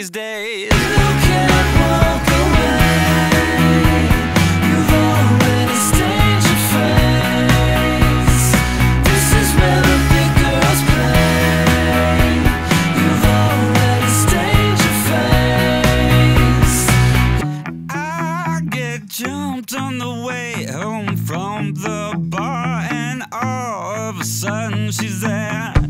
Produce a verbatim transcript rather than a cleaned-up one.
these days. You can't walk away. You've already stained your face. This is where the big girls play. You've already stained your face. I get jumped on the way home from the bar, and all of a sudden she's there.